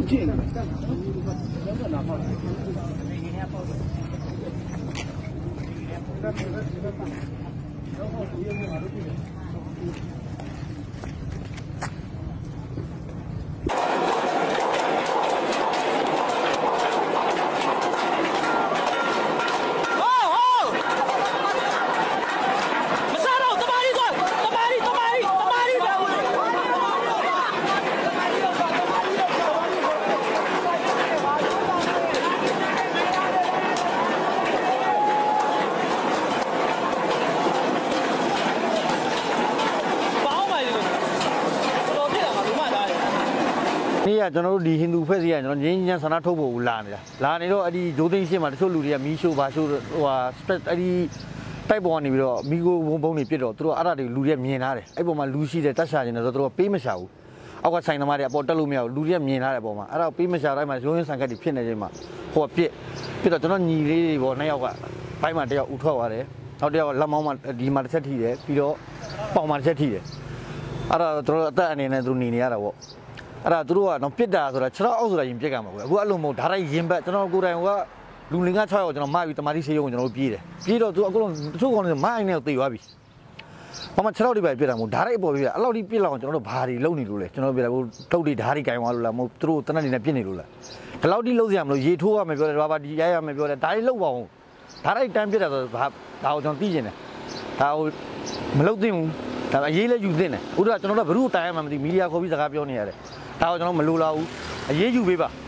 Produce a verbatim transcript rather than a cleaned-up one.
进。นี่อะကျွန်တော်တို့ဒီဟိန္ဒူဖက်စီကကျွန်တော်ငင်းညံဆန္ဒထုတ်ဖို့လာနေတာလာနေတော့အဲ့ဒီဂျိုးသိန်းရှင်းမှာတချို့လူတွေကမီးရှို့ပါရှို့ဟိုဟာစပက်အဲ့ဒီတိုက်ပေါ်ကနေပြီးတော့မီးကိုဘုံဘုံတွေပြစ်တော့သူတို့အဲ့ဒါတွေလူတွေကမြင်လာတယ်အဲ့ပေါ်မှာလူရှိတယ်တက်ရှာနေတယ်ဆိုတော့သူတို့ပေးမရှာဘူးအောက်ကဆိုင်သမားတွေအပေါ်တက်လို့မရဘူးလူတွေကမြင်လာတယ်ပေါ်မှာအဲ့ဒါပေးမရှာတိုင်းမှာရုံးရင်းဆန်ကတ်တွေဖြစ်နေချိန်မှာဟိုကပြစ်ပြစ်တော့ကျွန်တော်ညီလေးတွေပေါ်နှစ်ယောက်ကဘိုင်းမှာတယောက်ဥထွက်သွားတယ်နောက်တစ်ယောက်လက်မောင်းမှာဒီမှာတစ်ချက်ထိတယ်ပြီးတော့ပေါင်မှာတစ်ချက်ထိတယ်အဲ့ဒါတို့အသက်အနေနဲ့သူနေနေရတာပေါ့အဲ့ဒါသူတို့ကတော့ပြစ်တာဆိုတာခြေထောက်အောက်ဆိုတာရင်ပြစ်ကြမှာကွယ်အခုအဲ့လိုမဟုတ်ဓာတ်ရိုက်ရင်ဘက်ကျွန်တော်ကိုယ်တိုင်ကလူလင်္ကာ၆ယောက်ကျွန်တော်မပြီးတမာတိဆေးရုံကျွန်တော်တို့ပြေးတယ်ပြေးတော့သူအခုလုံးတချို့ကောင်တွေမိုင်းနဲ့တေသွားပြီဘာမှခြေထောက်တွေပဲပြစ်တာမဟုတ်ဓာတ်ရိုက်ပေါ်ပြစ်တာအဲ့လောက်ထိပြစ်လောက်အောင်ကျွန်တော်တို့ဘာတွေလုံနေလို့လဲကျွန်တော်ပြစ်တာဟိုထုတ်တွေဓာတ်တွေကင်သွားလို့လားမဟုတ်သူတို့တနက်နေနဲ့ပြစ်နေလို့လားဒီလောက်ထိလုံစရာမလိုရေထိုးရမယ်ပြောတယ်ဘာဘာဒီရိုက်ရမယ်ပြောတယ်ဒါတွေလုံပါအောင်ဓာတ်ရိုက်တန်းပြစ်တာဆိုဘာဒါကိုကျွန်တော်သိကျင်တယ်ဒါဟိုမလုံသိဘူးဒါအရေးလဲယူသိတယ်ဥဒ္ဒကျွန်တော်တို့ဘယ်သူတိုင်ရမှမသိမီဒီယာခေါ်ပြီးစကားပြောနေရတယ်ဒါကိုကျွန်တော်မလိုလားဘူးအရေးယူပေးပါ